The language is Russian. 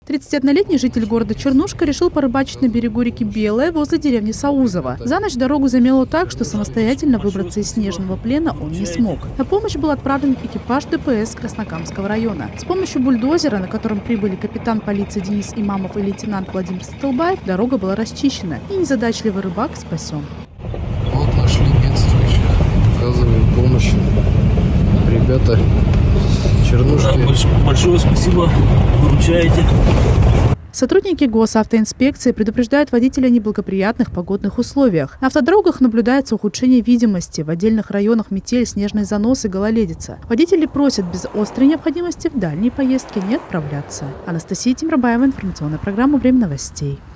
31-летний житель города Чернушка решил порыбачить на берегу реки Белая возле деревни Саузово. За ночь дорогу замело так, что самостоятельно выбраться из снежного плена он не смог. На помощь был отправлен экипаж ДПС Краснокамского района. С помощью бульдозера, на котором прибыли капитан полиции Денис Имамов и лейтенант Владимир Столбаев, дорога была расчищена, и незадачливый рыбак спасен. Вот нашли бедствующих, оказываем помощь. Ребята с Чернушки. Большое спасибо, выручаете. Сотрудники госавтоинспекции предупреждают водителей о неблагоприятных погодных условиях. На автодорогах наблюдается ухудшение видимости. В отдельных районах метель, снежный занос и гололедица. Водители просят без острой необходимости в дальние поездки не отправляться. Анастасия Темрабаева, информационная программа «Время новостей».